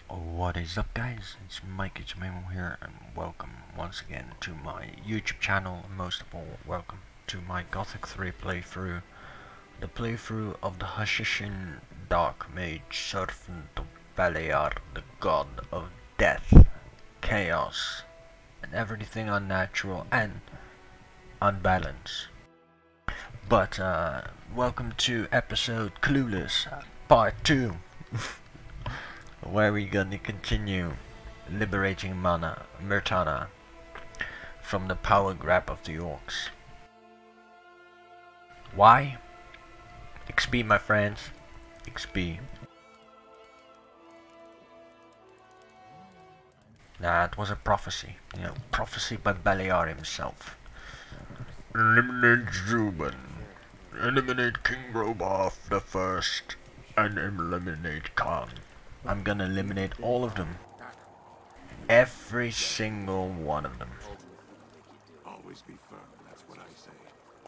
What is up, guys? It's Mike Memo here, and welcome once again to my YouTube channel, and most of all, welcome to my Gothic 3 playthrough. The playthrough of the Hashishin Dark Mage Servant of Beliar, the god of death, chaos, and everything unnatural and unbalanced. But, welcome to episode Clueless, part 2. Where we're gonna continue liberating Myrtana from the power grab of the orcs. Why? XP, my friends. XP. Nah, it was a prophecy. You know, prophecy by Beliar himself. Eliminate Zubin. Eliminate King Roboth the First. And eliminate Khan. I'm gonna eliminate all of them. Every single one of them. Always be firm, that's what I say.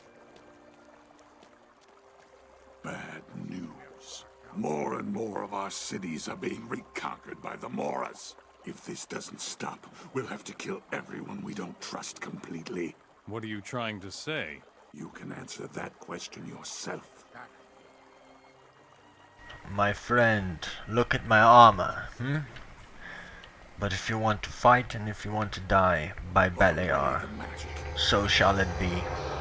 Bad news. More and more of our cities are being reconquered by the Moras. If this doesn't stop, we'll have to kill everyone we don't trust completely. What are you trying to say? You can answer that question yourself. My friend, look at my armor, But if you want to fight and if you want to die by Beliar, so shall it be.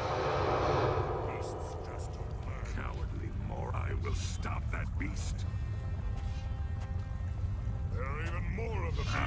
Cowardly Morai will stop that beast. There are even more of the beast.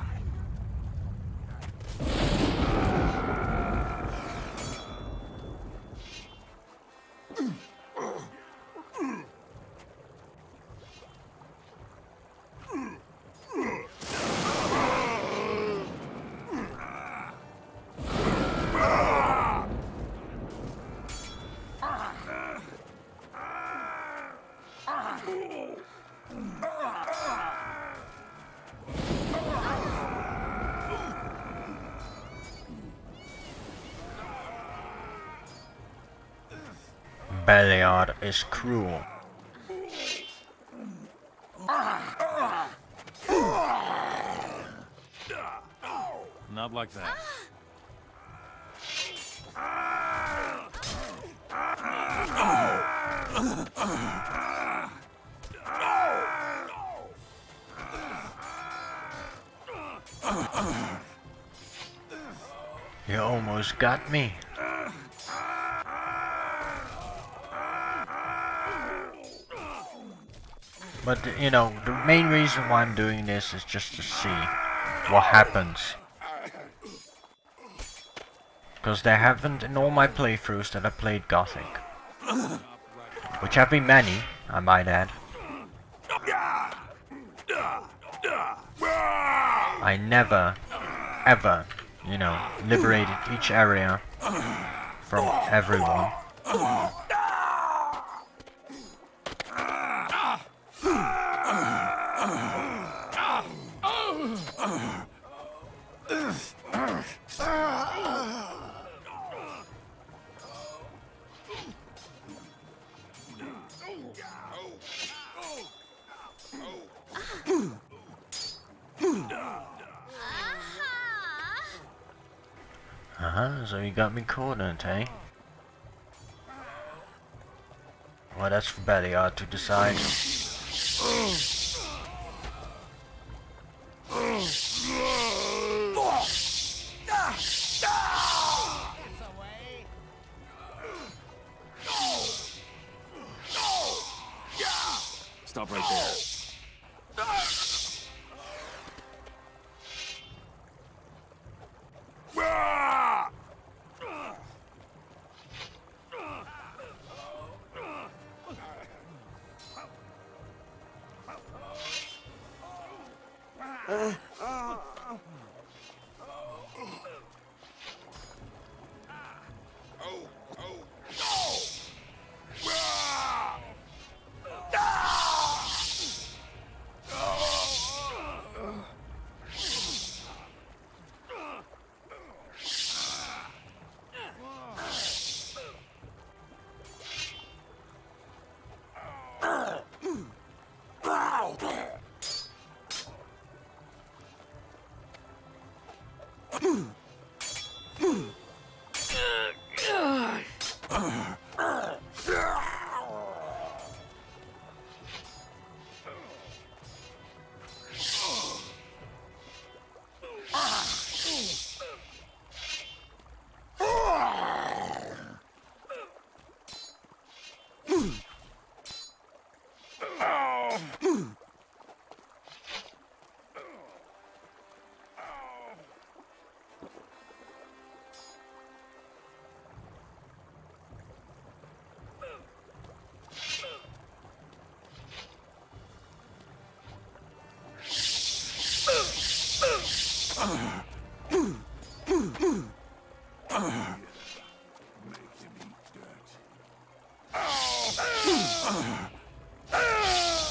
Beliar is cruel. Not like that. You almost got me. But, you know, the main reason why I'm doing this is just to see what happens. Because there haven't, in all my playthroughs that I played Gothic, which have been many, I might add, I never, ever, you know, liberated each area from everyone. So you got me cornered, eh? Well, that's for Beliar to decide. Stop right there.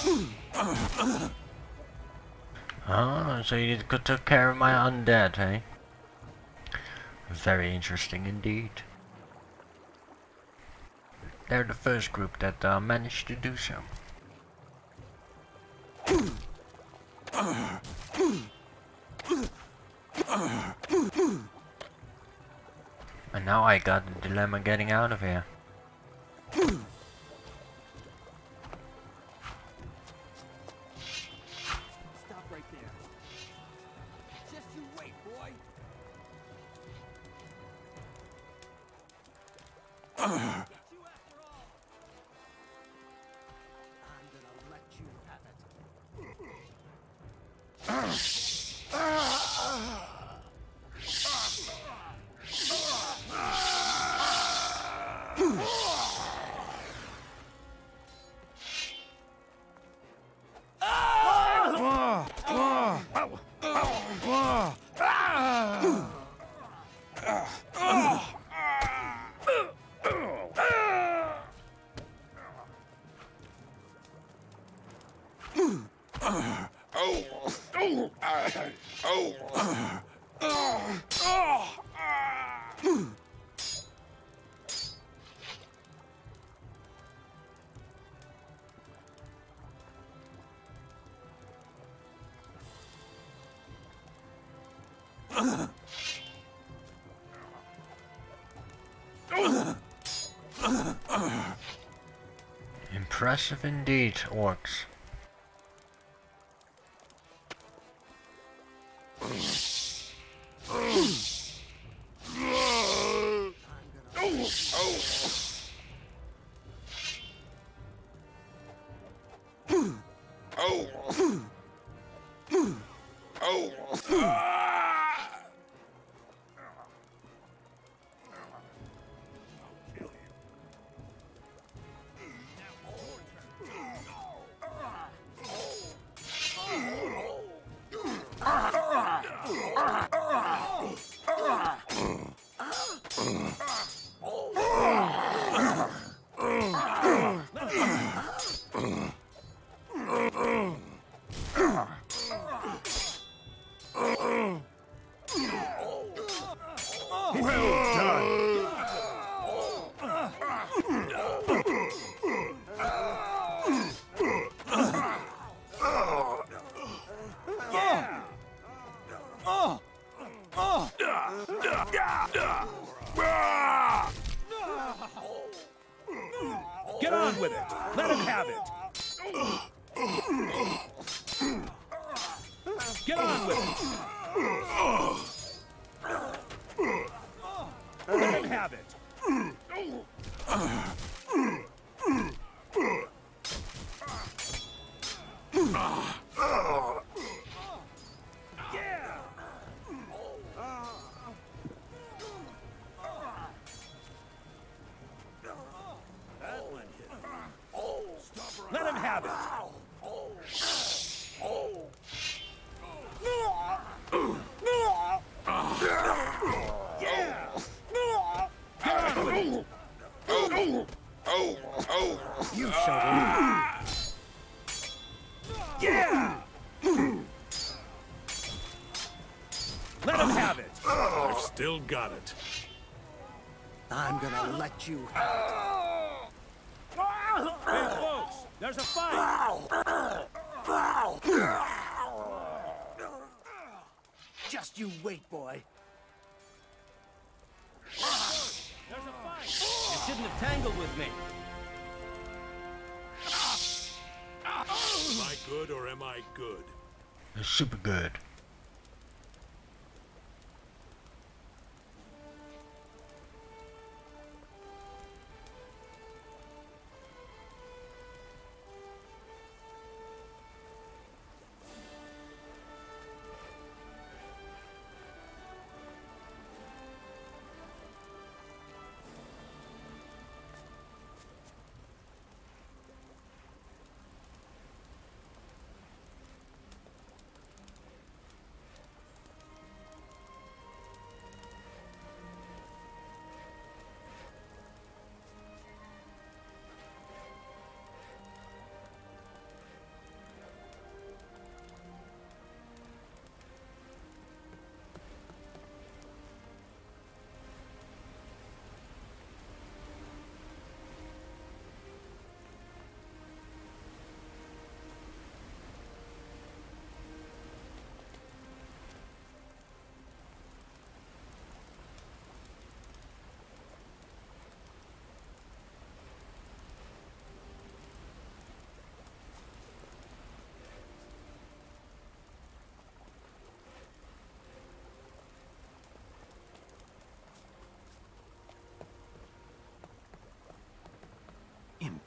Oh, so you took care of my undead, eh? Very interesting indeed. They're the first group that managed to do so. And now I got the dilemma getting out of here. Stop right there. Just you wait, boy. Get you after all. I'm gonna let you have it. Impressive indeed, orcs. Get on with it. Let him have it. Get on with it. Let him have it. Yeah. Let him have it. Yeah. You showed him. Yeah. Let him have it. I've still got it. I'm gonna let you have it. Hey, folks, there's a fight. Just you wait, boy. There's a fight. You shouldn't have tangled with me. Am I good or am I good? It's super good.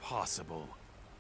possible?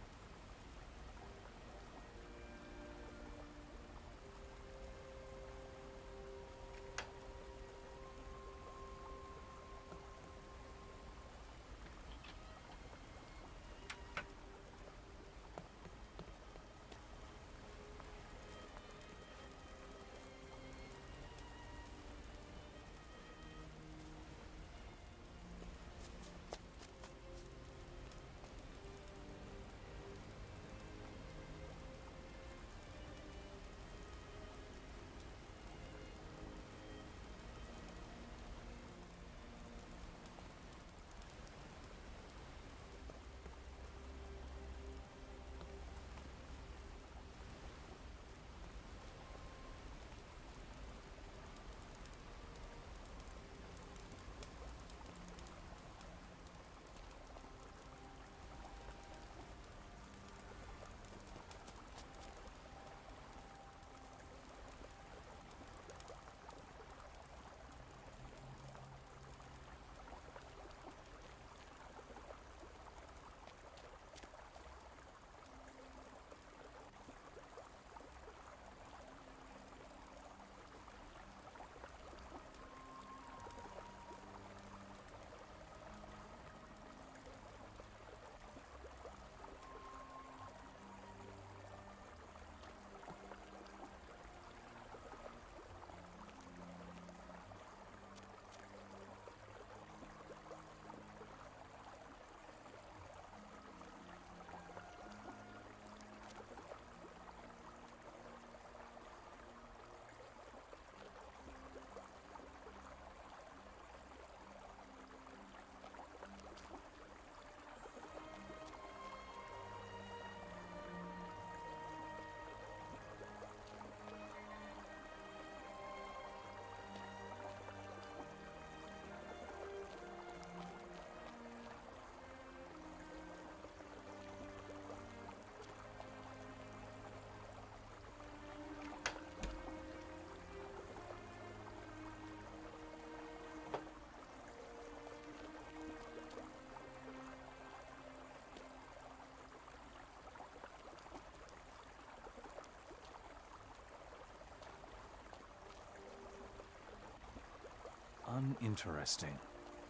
Uninteresting.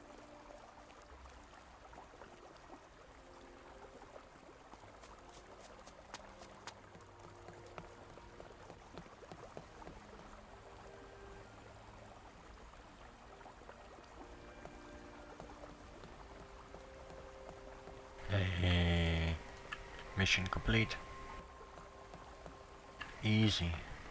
Hey, mission complete. Easy.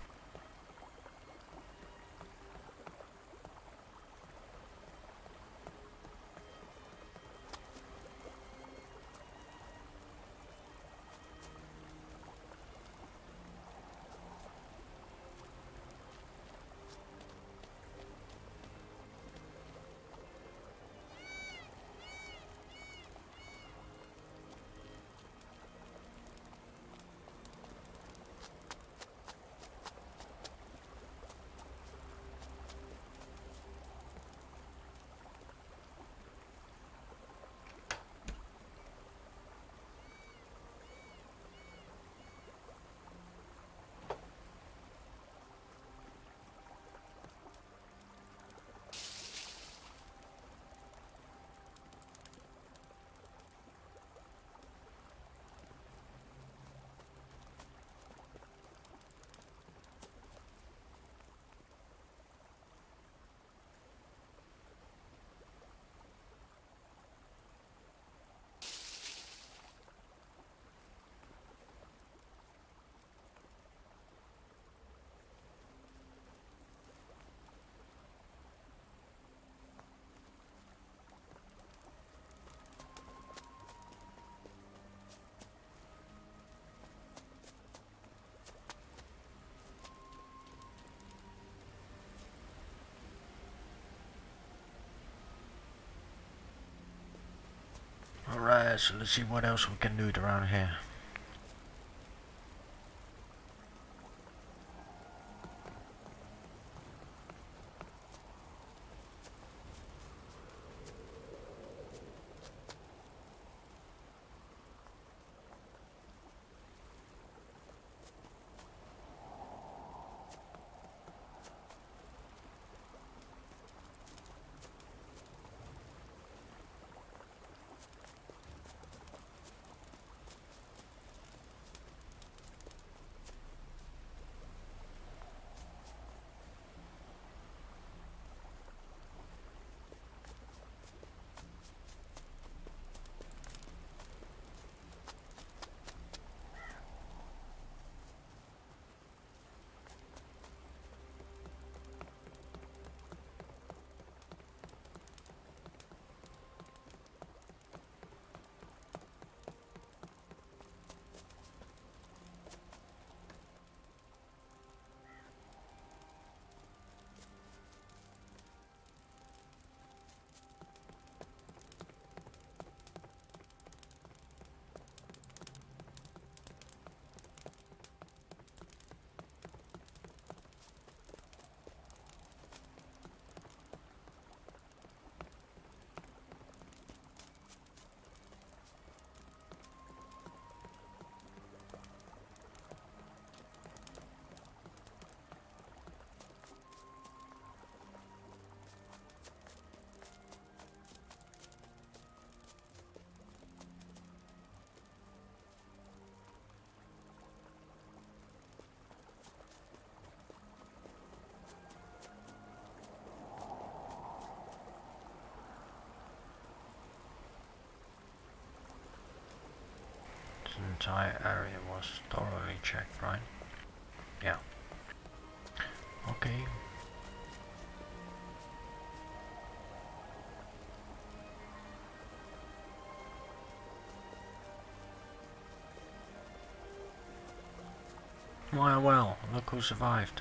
Alright, so let's see what else we can do around here. entire area was thoroughly checked, right? Yeah. Okay. Why, well, look who survived.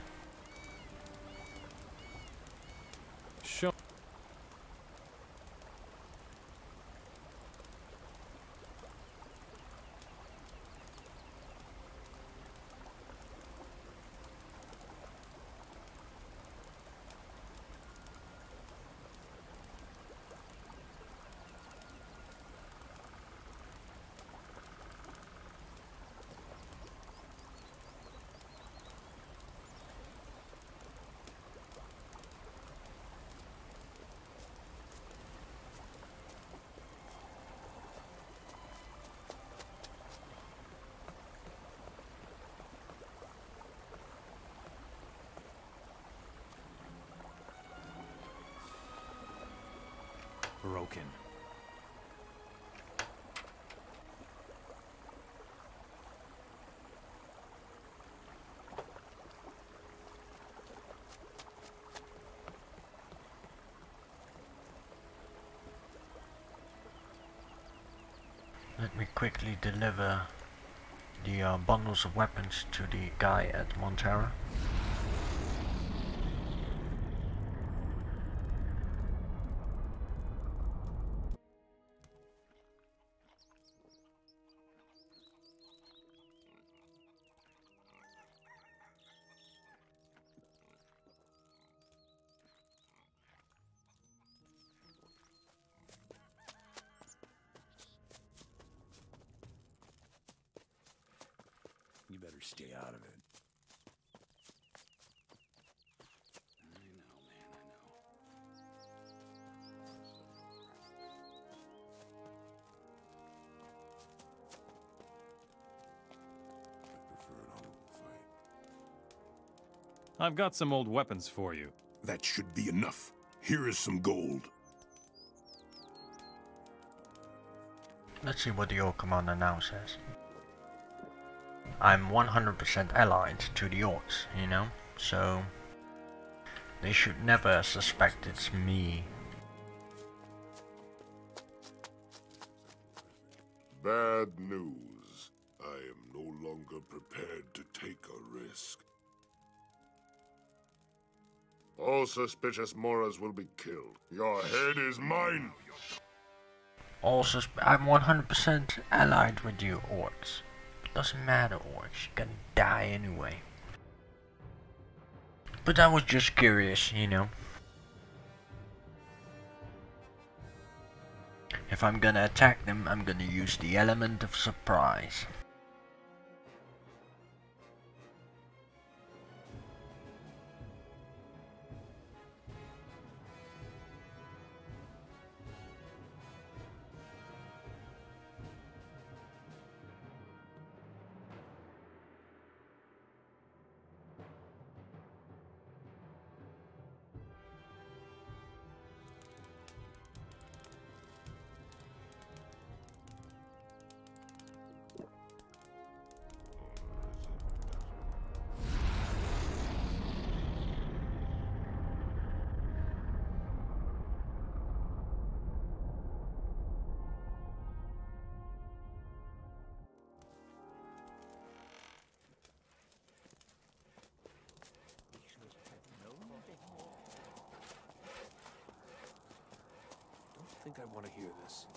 Show. Broken. Let me quickly deliver the bundles of weapons to the guy at Montera. You better stay out of it. I know, man, I know. I prefer an honorable fight. I've got some old weapons for you. That should be enough. Here is some gold. Let's see what the old commander now says. I'm 100% allied to the orcs, you know, so they should never suspect it's me. Bad news. I am no longer prepared to take a risk. All suspicious Moras will be killed. Your head is mine! I'm 100% allied with you orcs. Doesn't matter, orcs, you're gonna die anyway. But I was just curious, you know. If I'm gonna attack them, I'm gonna use the element of surprise. I think I want to hear this.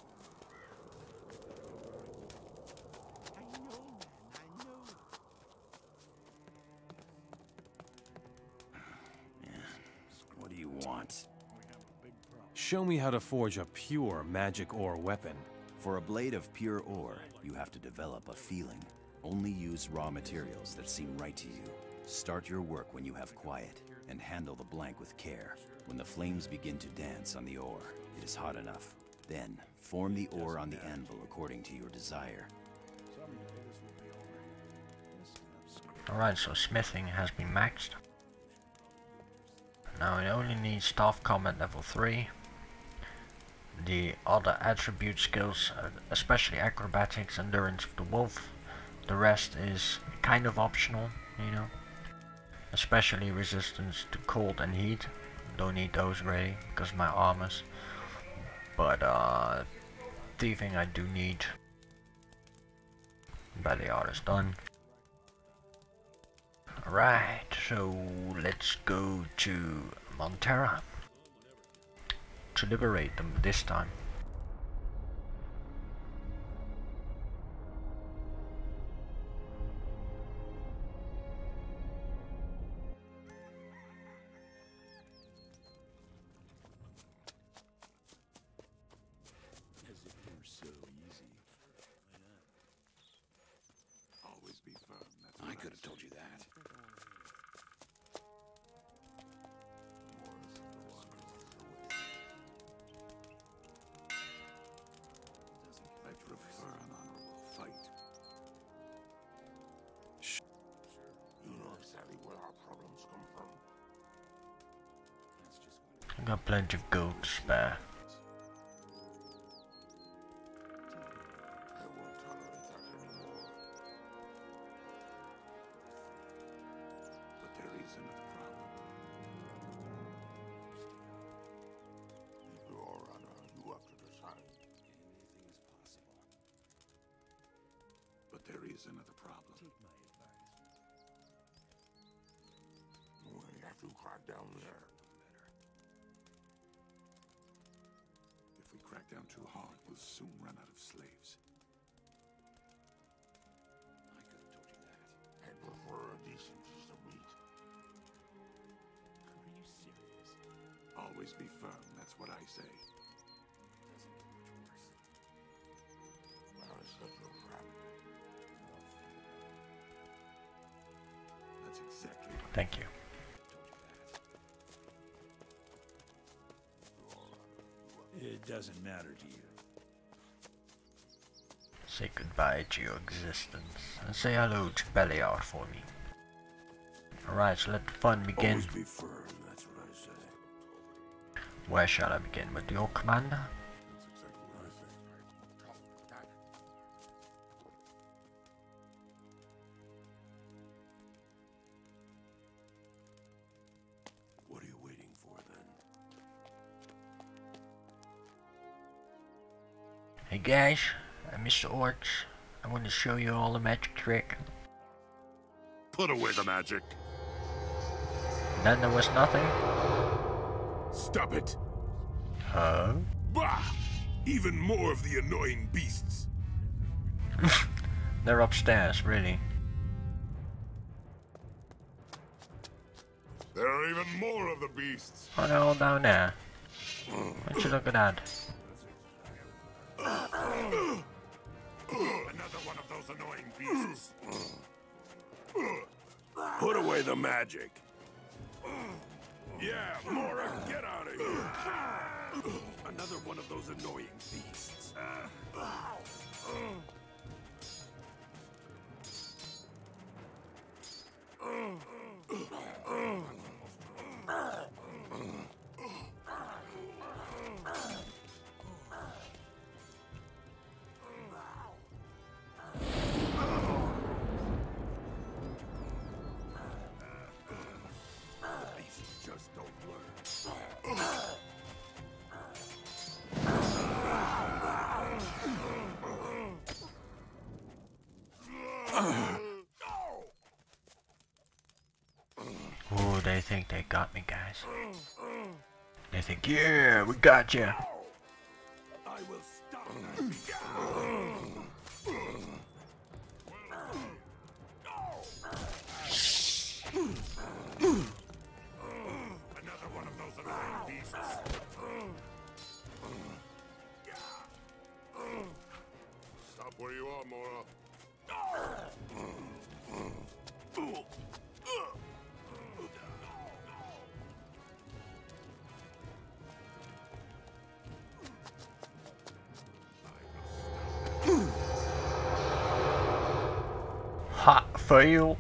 I know, man, I know. What do you want? Show me how to forge a pure magic ore weapon. For a blade of pure ore, you have to develop a feeling. Only use raw materials that seem right to you. Start your work when you have quiet, and handle the blank with care. When the flames begin to dance on the ore, it is hot enough. Then, form the ore on the anvil according to your desire. Alright, so smithing has been maxed. Now it only needs staff combat level 3. The other attribute skills, especially acrobatics, endurance of the wolf, The rest is kind of optional, you know. Especially resistance to cold and heat. Don't need those really because my armors. But thieving I do need. Belly art is done. Alright, so let's go to Montera to liberate them this time. As if it were so easy. Always be firm. That's I what could have told you that. I prefer an honorable fight. You know exactly where our problems come from. That's just I've got plenty of gold to spare. I won't tolerate that anymore. But there is another problem. Your Honor, you have to decide. anything is possible. But there is another problem. Take my advice. We have to crack down there. If we crack down too hard, we'll soon run out of slaves. I could have told you that. I prefer a decent piece of meat. Are you serious? Always be firm, that's what I say. Doesn't get much worse. I'll set you a trap. That's exactly what Thank you. It doesn't matter to you. Say goodbye to your existence and say hello to Beliar for me. Alright, so let the fun begin. Always be firm, that's what I say. Where shall I begin? With your commander? That's exactly what I think. What are you waiting for then? Hey guys, I'm Mr. Orcs. I want to show you all a magic trick. Put away the magic. Then there was nothing. Stop it. Huh? Bah! Even more of the annoying beasts. They're upstairs, really. There are even more of the beasts. Oh, they're all down there. Why don't you look at that? Another one of those annoying beasts. Put away the magic. Yeah, Mora, get out of here. Another one of those annoying beasts. Beasts just don't learn. Oh, they think they got me, guys. They think, yeah, we got you. I will stop that. Another one of those annoying beasts. Stop where you are, Mora. Hot fail.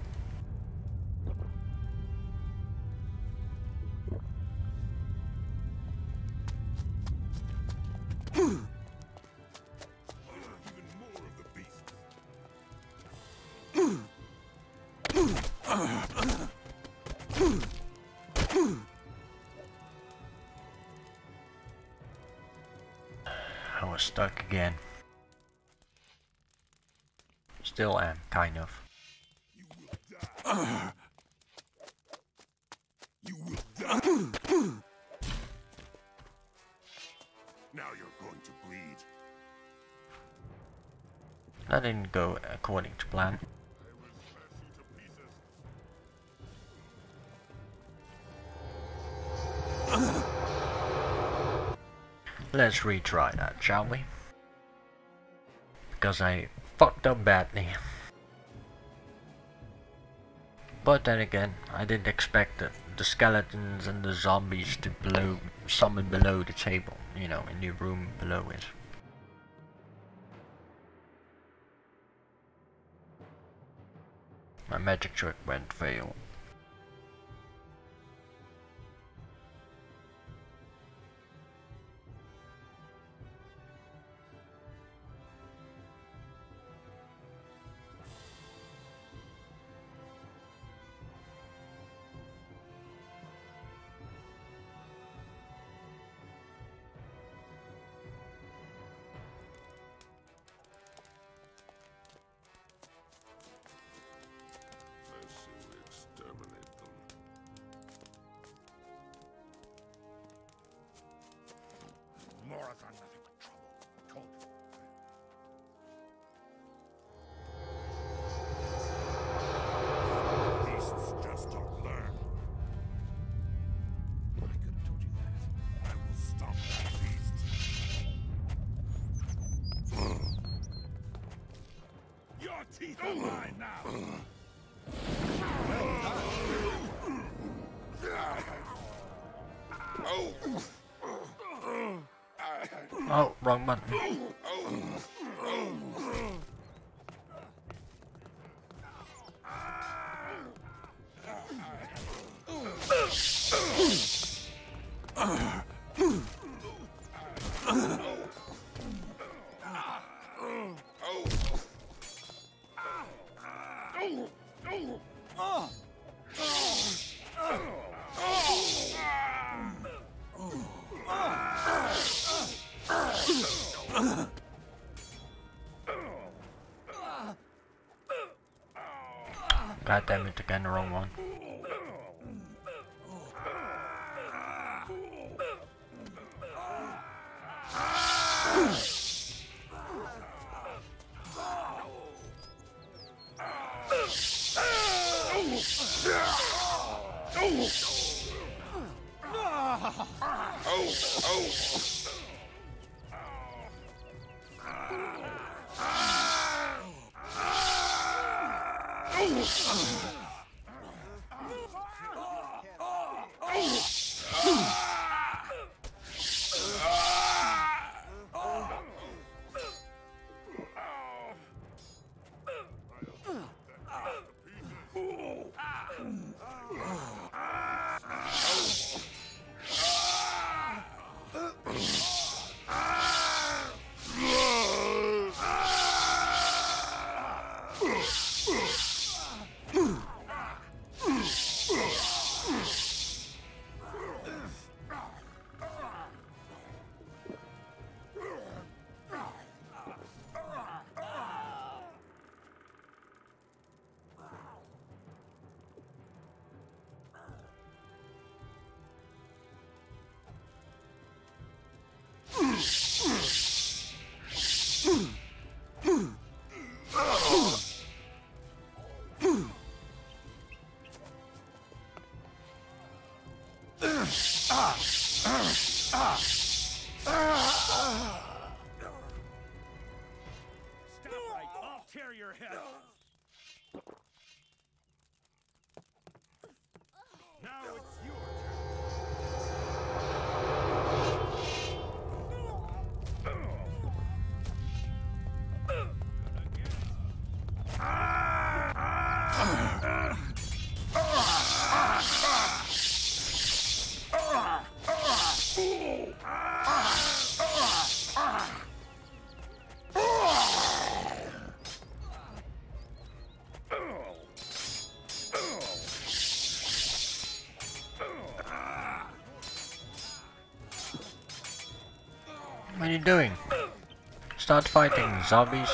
Even more of the beasts. stuck again. Still am, kind of. You will die. Now you're going to bleed. That didn't go according to plan. Let's retry that, shall we? Because I fucked up badly. But then again, I didn't expect the skeletons and the zombies to summon below the table, you know, in the room below it. My magic trick went fail. Moras are nothing but trouble. Told you. Beasts just don't learn. I could have told you that. I will stop that beast. Your teeth are mine now. Oh, wrong button. God damn it, again the wrong one. Tear your head off. Now it's your What are you doing? start fighting, zombies.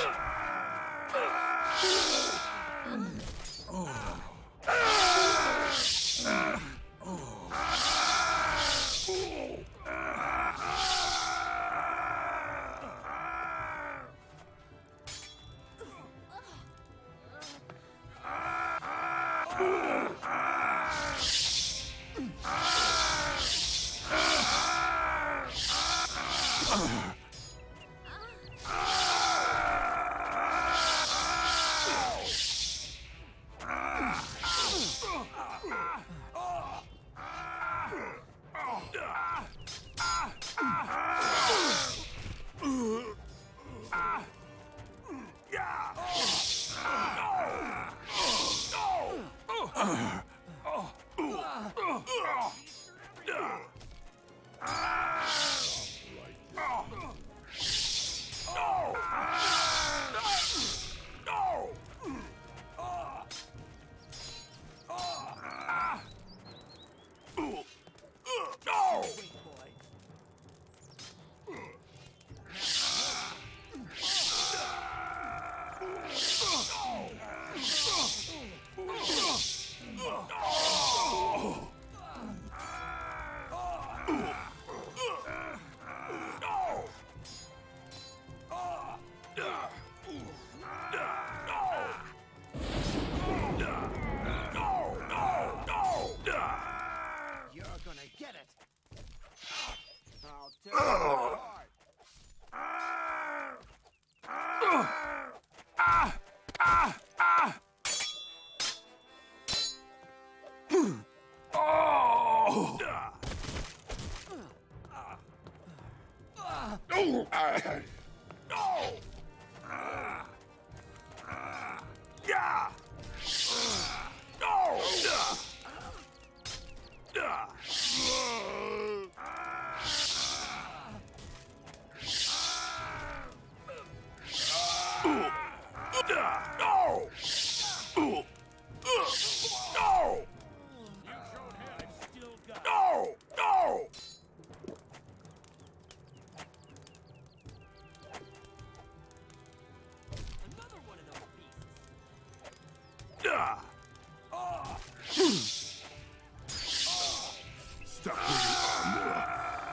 Stop where you are, Mora.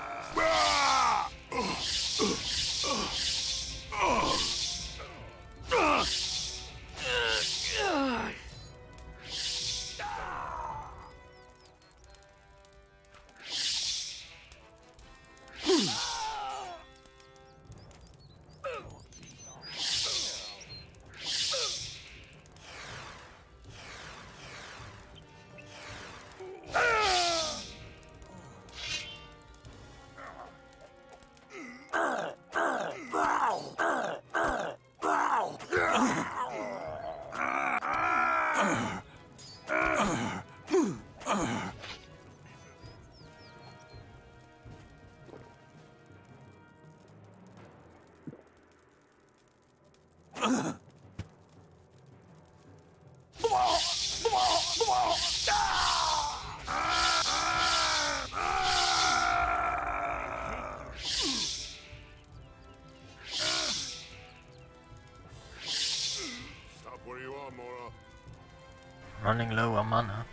Running low on mana.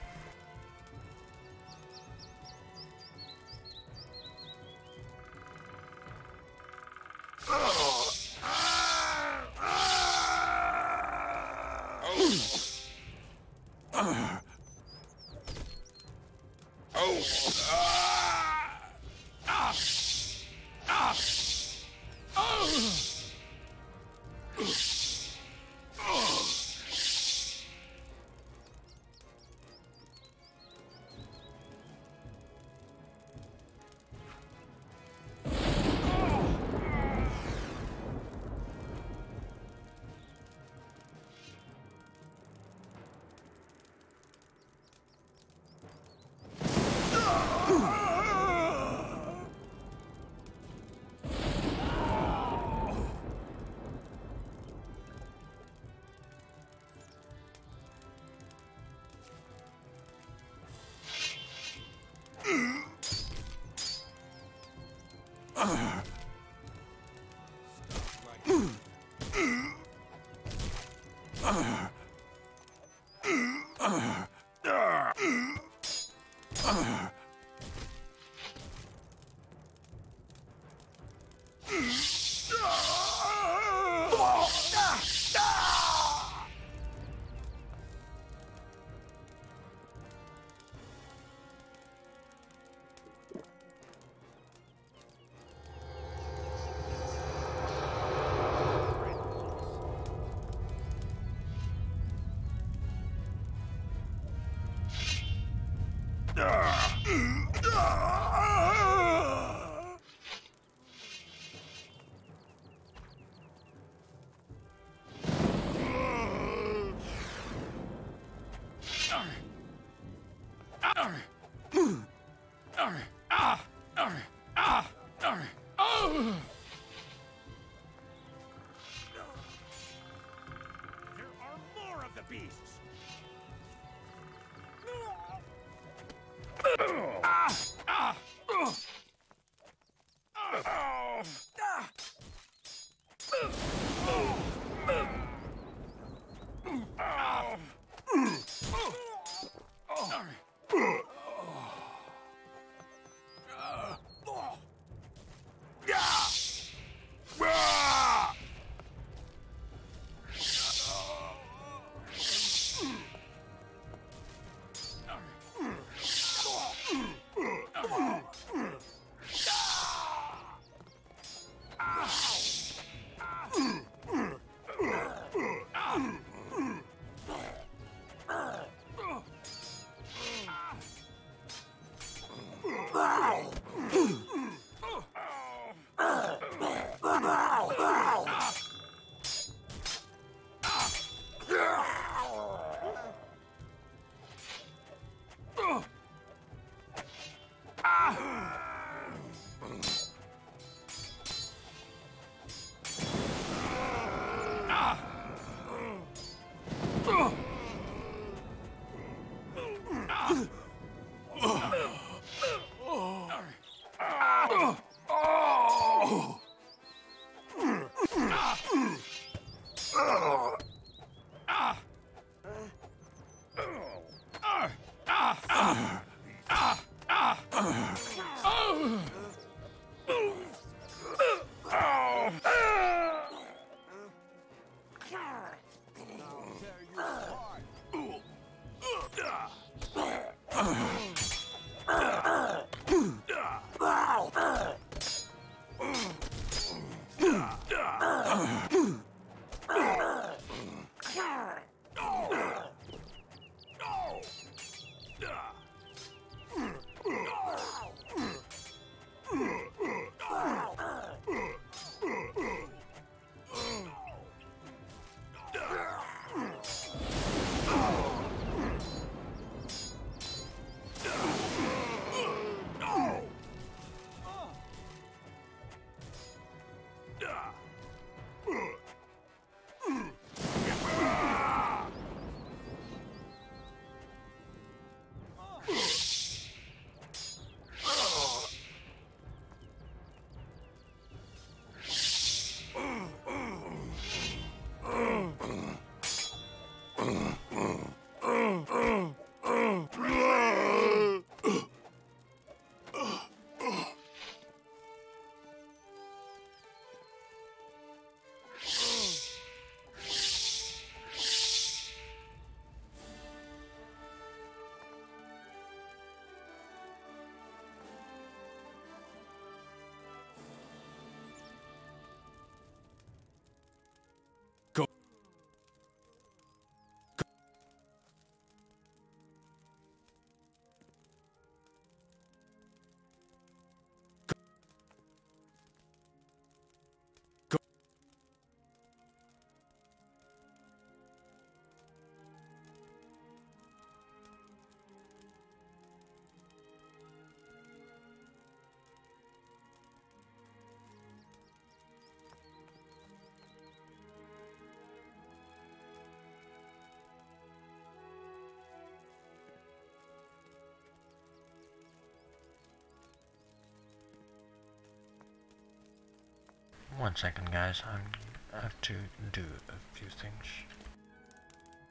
1 second, guys. I have to do a few things.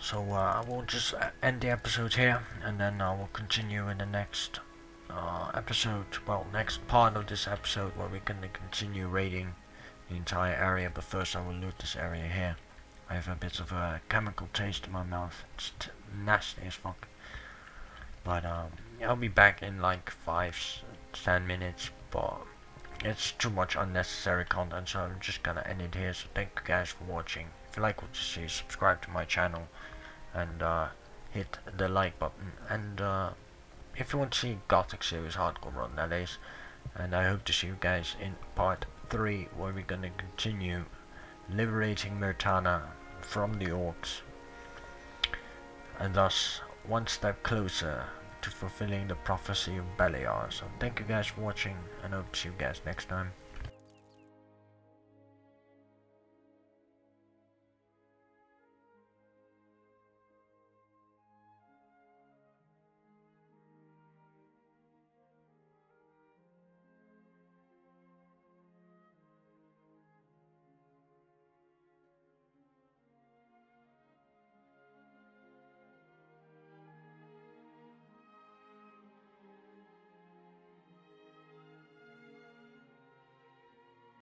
So I will just end the episode here, and then I will continue in the next episode, well, next part of this episode, where we're gonna continue raiding the entire area. But first I will loot this area here. I have a bit of a chemical taste in my mouth. It's nasty as fuck. But I'll be back in like 5-10 minutes, but it's too much unnecessary content, so I'm just gonna end it here. So thank you guys for watching. If you like what you see, subscribe to my channel and hit the like button. And if you want to see Gothic series hardcore run, that is. And I hope to see you guys in part 3, where we're gonna continue liberating Myrtana from the orcs, and thus one step closer to fulfilling the prophecy of Beliar. So thank you guys for watching, and hope to see you guys next time.